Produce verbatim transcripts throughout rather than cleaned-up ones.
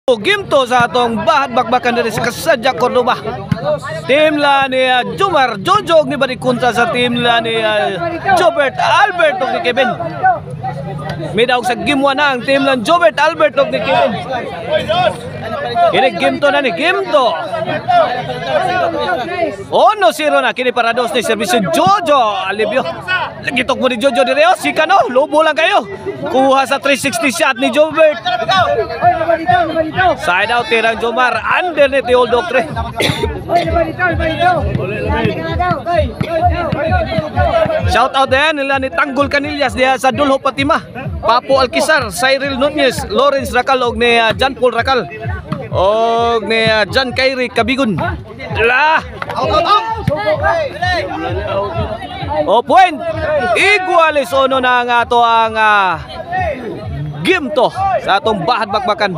Game to sa atong bahad bakbakan dari sa Kasadya Cordoba. Team la ni uh, Jomar Jojog ni barikunta sa team la ni uh, Jobert Albert ug ni Kevin. Midaog sa game one ang team lang Jobert Albert ug ni Kevin. Kini game to na ni game to. Ono zero na kini para dos ni serbisyo Jojo Alibio. Lagitok mo ni Jojo dire oh sika no lobo lang kayo. Kuha sa three sixty shot ni Jobert. Side out tirang Jomar under ni Teol Doktre. Shout out din nila ni Tanggol Canillas diha sa Dulho Patima. Papo Alquizar, Cyril Nunez, Lawrence Racal og ni uh, John Paul Racal. Og ni uh, John Kyrie Kabigun. La. O point. Igualis ono na nga to ang uh, game to sa atong bahad bakbakan.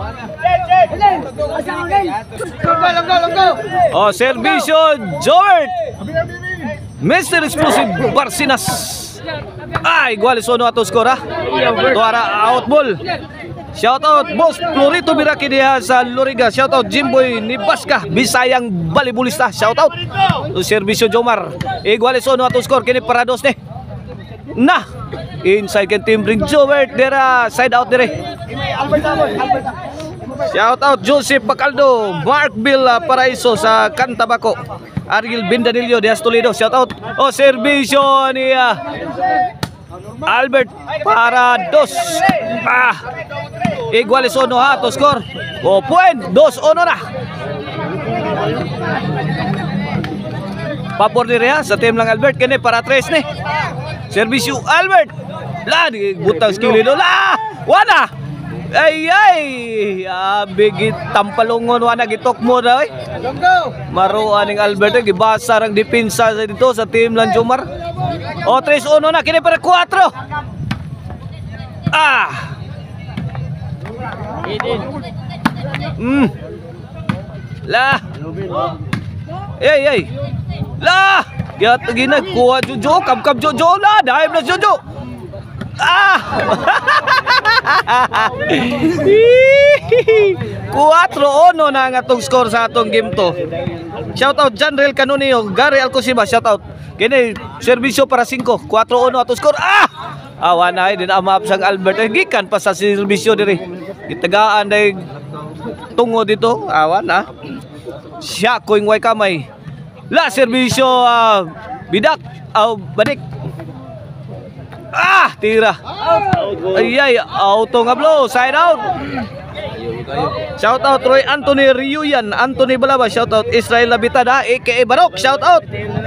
O serbisyo Jobert. Mister Explosive Barsinas. Ay, igual sono ato skor ha. Tuara out ball. Shout out Boss Florito Biraki diha sa Loriga. Shout out Jimboy Nibaska, Bisayang Balibulista. Shout out. To serbisyo Jomar. Igual sono ato skor kini para dos ni. Nah, inside kan team bring Jobert dera side out dire. Shout out Joseph Pacaldo, Mark Bill uh, Paraiso sa Cantabaco. Ariel Bindanillo de Toledo, shout out. O serbisyo ni uh, Albert para dos. Ah. Iguales ono ha to score. O point dos ono na. Papor ni Rea sa team lang Albert kini para tres ni. Serbisyo Albert. La di butang skill do la. Wala. Ay ay, abigit tampalungon wana gitok mo daw. Maruan ning Albert gibasa rang depensa sa dito sa team lang Jomar. O tres uno na kini para four. Ah. Mm. La. Ay ay. La. Ya gina kuha Jojo, kap-kap Jojo la, dive na Jojo. Ah. Cuatro uno na ang atong score sa atong game to. Shout out Janrel Canonio, Gary Alcosiba, shout out. Kini serbisyo para five. Cuatro uno atong score. Ah! Awan ay din amap sang Albert gikan pa sa serbisyo diri. Gitagaan day tungo dito. Awan ah. Siya koing way kamay. La serbisyo uh, bidak au badik. Ah, tira. Ay ay, auto nga blow, side out. Shout out Roy Anthony Riuyan, Anthony Balaba, shout out Israel Labitada, aka Barok, shout out.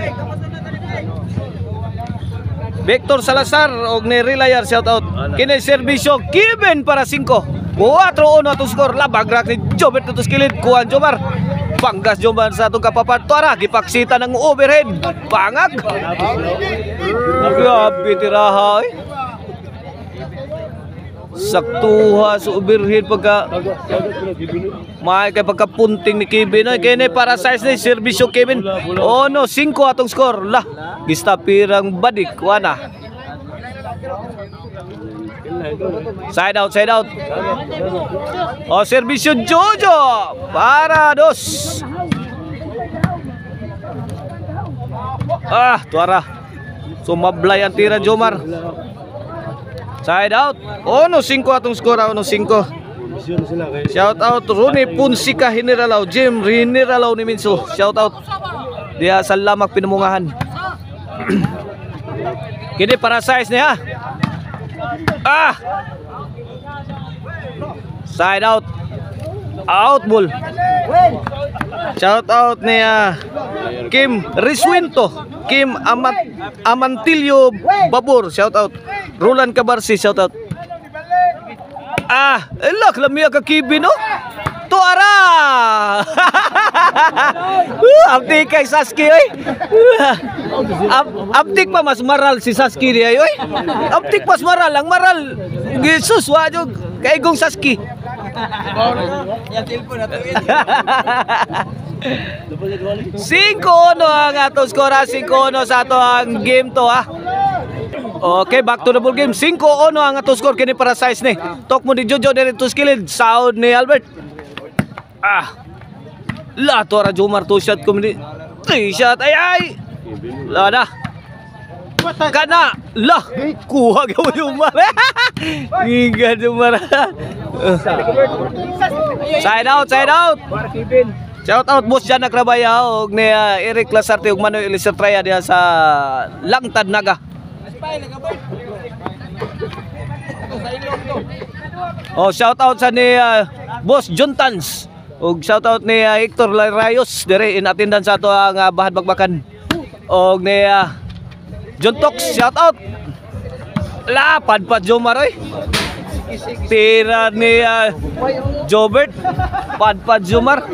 Victor Salazar og ni Relayar, shout out. Kini serbisyo Kevin para five. Cuatro uno atong score, labag rak ni Jobert atos kilid, kuhan Jomar. Panggas Jomar sa atong kapapat. Tuara, gipaksita ng overhead. Pangag. Grabe tiraha eh. Saktuha sa overhead pagka may kay pagkapunting ni Kevin ay kini para size ni serbisyo Kevin. Oh no, five atong score. Lah, gistapirang badik wana. Side out, side out. Oh, serbisyo Jojo para dos. Ah, tuara. Sumablay ang tira Jomar. Side out. Oh no, five atong score. Oh no, five. Shout out Rune Punsika Generalaw, Jim Generalaw ni Minso. Shout out dia sa Lamak Pinumungahan. Kini para size niya. Ah. Side out. Out ball. Shout out ni uh, Kim Riswinto, Kim Amat Amantilio Babur, shout out. Roland Cabarsi, shout out. Ah, elak lamia ka Kibi no? Tuara. Abdik kay Saski oy. Ab abdik pa mas maral si Saski di ay oy. Abdik pas maral ang maral. Jesus wa jud kay gong Saski. Ya telepon ato. Cinco uno ang atong skora, cinco uno sa ato ang game to ha. Okay, back to the ball game. Cinco uno ang atong score kini para size ni. Tok mo di Jojo diri to skilled sound ni Albert. Ah. La Tora Jomar two shot kumini. Three shot ay ay. La na. Kana. La. Kuha ka mo Jomar. Giga Jomar. Side out, side out. Shout out boss Jan Nagrabaya og ni uh, Eric Lasarte ug Manoy Elisertraya diha sa Langtad Naga. Oh, shout out sa ni uh, boss Juntans ug shout out ni uh, Hector Rayos dire in attendance sa ato ang uh, Bahad Bagbakan. Og ni uh, Juntox shout out. La padpad Jomar oy. Tira ni uh, Jobert padpad Jomar.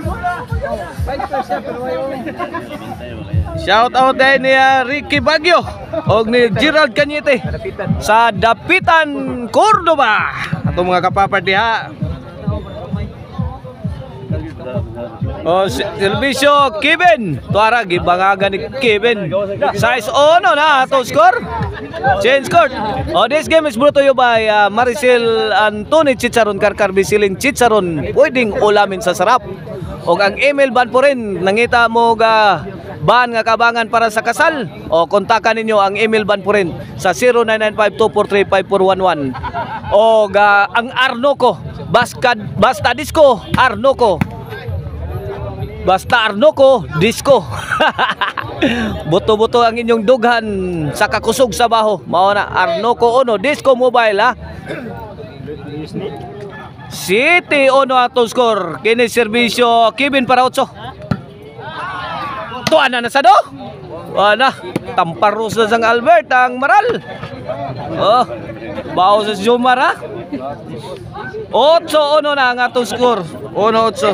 Shout out din ni uh, Ricky Baguio og ni Gerald Cañete sa Dapitan, Cordoba. Ato mga kapapad diha. Oh, Silvisio Kevin. Tuara gibangaga ni Kevin. Size ono na ato score. Change court. Oh, this game is brought to you by uh, Maricel Antoni Chicharon Karkar Bisiling Chicharon. Pwedeng ulamin sa sarap. Og ang email ban po rin nangita mo ga ban nga kabangan para sa kasal. O kontakan ninyo ang email ban po rin sa zero nine nine five two four three five four one one. Og uh, ang Arnoco Basta, basta disco Arnoco. Basta Arnoco disco. Buto-buto ang inyong dughan sa kakusog sa baho. Mao na Arnoco Ono disco mobile ha. City Ono ato score. Kini serbisyo Kevin para otso. Tuan na na sa do. Wala. Tamparos na sang Albert ang Maral. Oh. Bao sa Jomar ha. Otso Ono na ang atong score. Ono otso.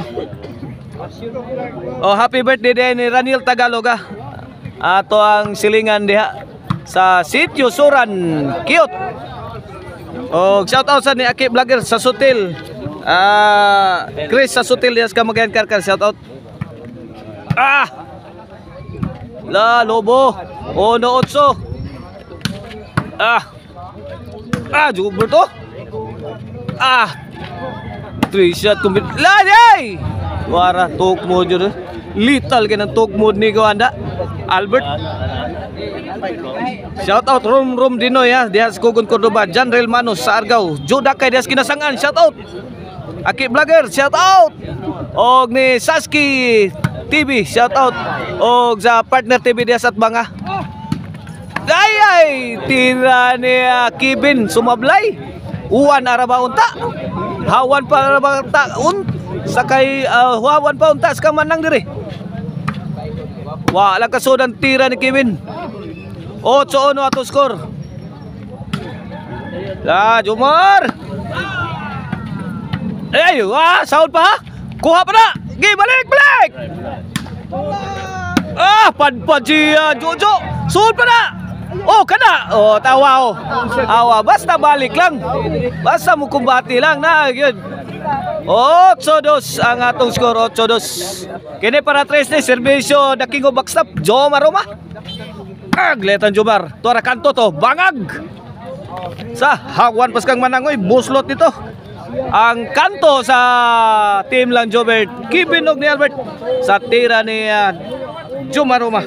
Oh, happy birthday din ni Ranil Tagalog ha. Ato ang silingan diha sa Sitio Suran Cute. Oh, shout out sa ni Aki Vlogger sa Sutil. Ah, Chris sa Sutil diha sa Kamagayan Karkar, shout out. Ah! La Lobo. Oh, no otso. Ah. Ah, jugber to. Ah. Three shot kumbit. La day. Wara talk mode yun. Lethal ka ng talk mode ni Gawanda Albert. Shout out Rom Rom Dinoy ha. Diha sa Kugon Cordoba. John Real Manos sa Argao. Joda kay diha sa Kinasangan. Shout out Aki Vlogger. Shout out. Og ni Saski T V. Shout out. Og sa Partner T V diha sa Atbanga. Ay ay. Tira ni uh, Kevin Sumablay. Uwan araba unta. Hawan pa araba unta. Unta. Sakay uh, huwawan pa untas ka manang diri. Wala kasodan tira ni Kevin. Otso Ono ato score. La Jomar. Ay, wah, sound pa ha. Kuha pa na. Gi balik balik. Ah, padpad si uh, Jojo. Sound pa na. Oh, kana. Oh, tawa oh. Awa, basta balik lang. Basta mo kumbati lang na, yun. eight two ang atong score, eight two. Kini para tres ni serbisyo dakingo backstop Jomar Roma. Agletan Jomar. Tuara kanto to, bangag. Sa hagwan pas kang manangoy, buslot dito. Ang kanto sa team lang Jobert. Kibinog ni Albert sa tira ni uh, Jomar Roma.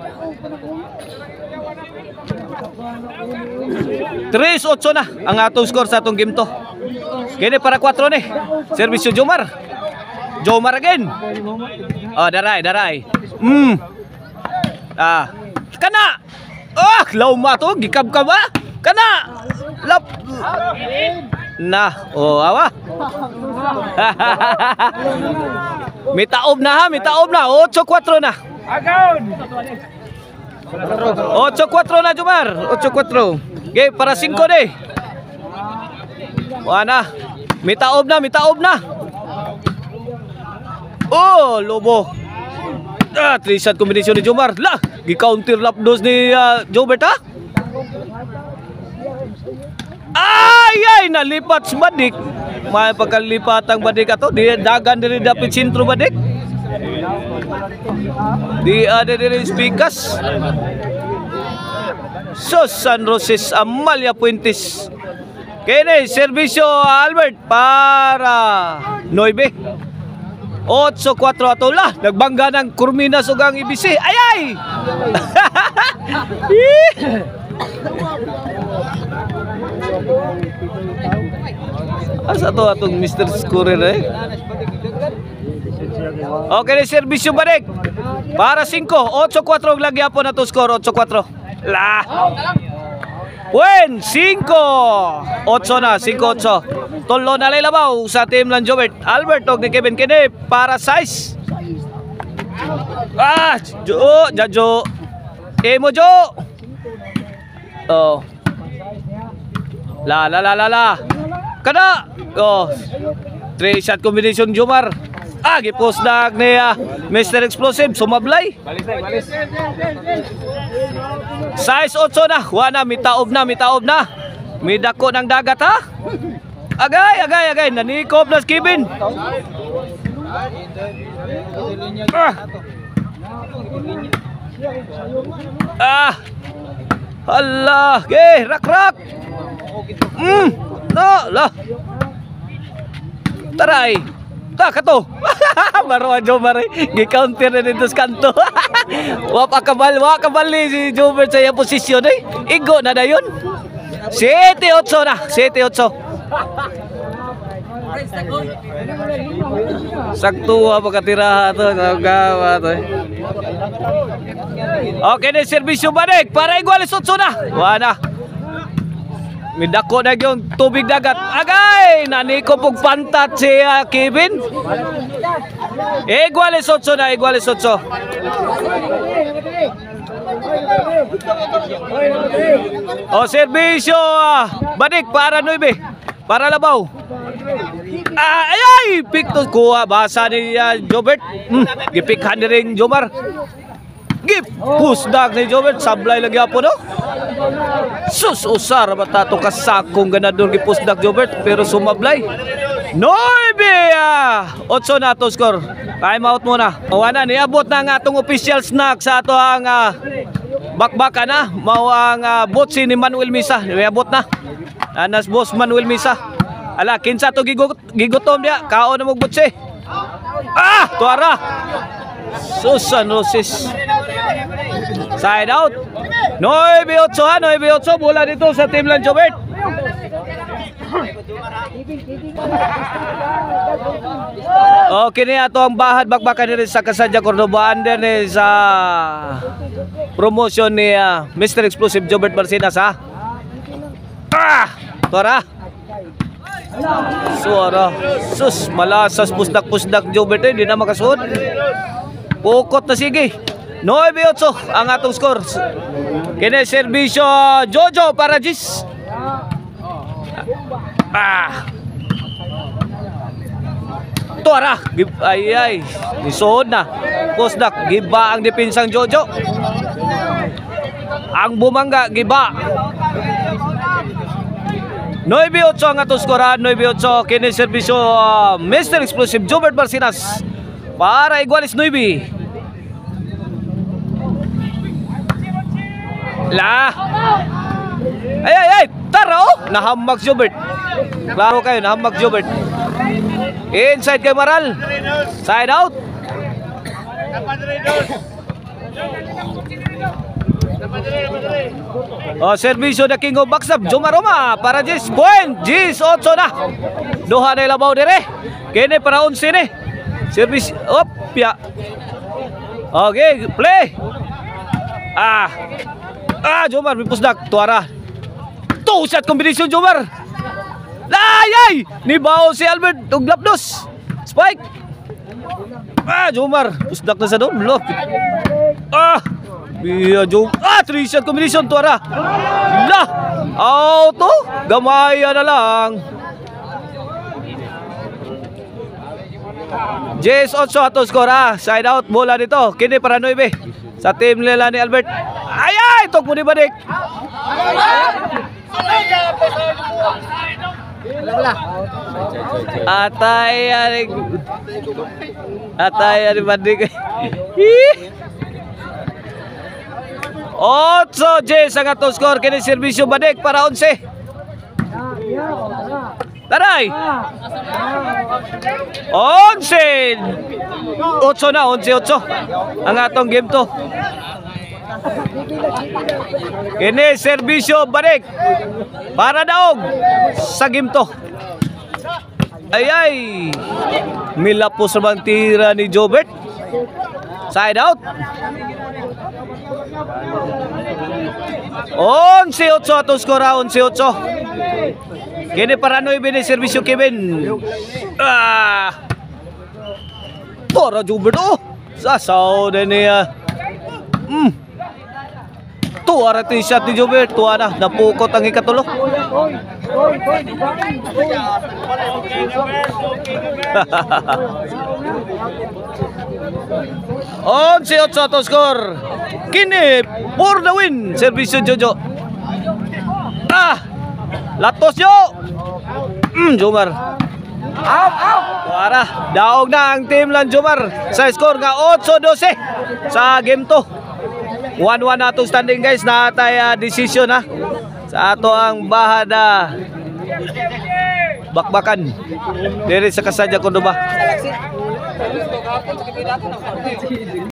three eight na ang atong score sa atong game to. Kini para four ni. Servisyo Jomar. Jomar again. Oh, daray, daray. Mm. Ah. Kana. Ah, lauma to gikab ka ba? Kana. Lap. Na, oh, awa. Mitaob na ha, mitaob na. eight four na. Agaon. eight four na Jomar. eight four. Okay, para five ni. Wala. Mitaob na, mitaob na. Oh, Lobo. Ah, three shot combination ni Jomar. La, gi-counter lap dos ni uh, Jobert ha. Ay, ay, nalipat si Badik. May pagkalipat ang Badik ato. Di dagan diri dapit sentro Badik. Di ada diri Spikas. So San Roses Amalia Puentes. Kene serbisyo Albert para Noibe. eight four ato la. Nagbangga ng Kurmina sugang I B C. Ay ay! Asa to atong Mister Scorer eh? Okay, na servisyo balik. Para five, eight four og lagi po na to score, eight four. La. Buen, five. eight na, five eight. Tolo na lalabaw sa team lang Jobert. Albert og ni Kevin Kene para six. Ah, Jo, Jajo. Emo Jo. Oh. La la la la la. Kada. Oh. Three shot combination Jomar. Ah, gipost na ni uh, Mister Explosive sumablay. Size eight na. Wana mitaob na, mitaob na. Midako ng dagat ha. Agay, agay, agay. Nanikop na si Kevin. Ah. Ah. Allah, ge, rak rak. Hmm. No, lah. Taray. Ta kato. Baro ajo mare. Gi-counter na dito sa kanto. Wa pa kabal, wa kabal ni si Jobert sa iyang posisyon eh. Igo na dayon. seven eight na, seven eight. Sakto wa pagkatiraha to, gawa to. Okay, na serbisyo balik para igualis eight na. Wa na. Midako na yung tubig dagat. Agay! Naniko pong pantat si uh, Kevin. Igualis eight na, igualis eight. O, serbisyo uh, balik para nine. Para labaw. Ah, ay ay! Pick to kuha. Basa ni uh, Jobert. Hmm, gipikhan ni rin Jomar. Gip! Pusdak ni Jobert. Sablay lagi po no? Sus! Usar matato kasakong ganador gipusdak Jobert. Pero sumablay. Noibe! eight na to score. Time out muna. Mawana, niabot na ang atong official snack sa ato ang uh, bakbaka na. Mao ang uh, botsi ni Manuel Misa. Niabot na. Anas boss Manuel Misa. Ala, kinsa to gigot, gigutom dia. Kaon na mo botsi. Ah! Tuara! Susan Roses. Side out. nine eight ha, nine eight. Bola dito sa team lang Jobert. Okay niya ato ang bahad bakbakan ni sa Kasadya Cordoba under ni sa promotion ni uh, Mister Explosive Jobert Barcinas ha. Ah! Tora. Suara. Sus, malasas pusdak-pusdak Jobert eh, di na makasuot. Pukot na sige. nine eight ang atong score. Kini serbisyo Jojo para Jis. Ah. Tuara. Ay ay. Isuod na. Pusdak. Giba ang depinsang Jojo. Ang bumangga. Giba. nine eight ang atong score. nine eight. Kini serbisyo uh, Mister Explosive Jobert Barcinas. Para igualis nine. La. Ay ay ay, taro. Nahamag Jobert. Klaro kayo, nahamag Jobert. Inside kay Maral. Side out. Oh, servisyo na King of Backstab Jomar Roma para Jis. Point. Jis eight na. Duha na ilabaw dire. Kini para eleven ni. Service op ya. Okay, play. Ah. Ah, Jomar bipusdak tuara. Two shot combination Jomar. Layay! Nibaw si Albert og lapdos. Spike. Ah, Jomar pusdak na sa doon. Lop. Ah. Biya Jom. Ah, three shot combination tuara. La. Auto. Gamaya na lang. Jess Otso ato score ah. Side out bola dito. Kini para nine sa team nila ni Albert. Ay ay, tok mo ni balik. Atay ari. Atay ari balik. Otso Jess ang ato score. Kini serbisyo balik para eleven. Taray! Onse! Otso na, onse otso. Ang atong game to. Kini serbisyo balik. Para daog sa game to. Ay ay. Milapos naman tira ni Jobert. Side out. Onse otso atong skora, onse otso. Kini para no ibini serbisyo Kevin. Ah. Tora Jubert oh. Sasaw din niya. Hmm. Tuwa ra ti shot ni Jubert, tuwa na napukot ang ikatulo. Onse otso to score. Kini for the win. Serbisyo Jojo. Ah. Latos yo. Mm, Jomar. Out, out. Wala, daog na ang team lang Jomar sa score nga otso dose sa game to. one one na itong standing guys, na tayo uh, decision ha sa ato ang bahada bakbakan diri sa Kasadya Cordoba.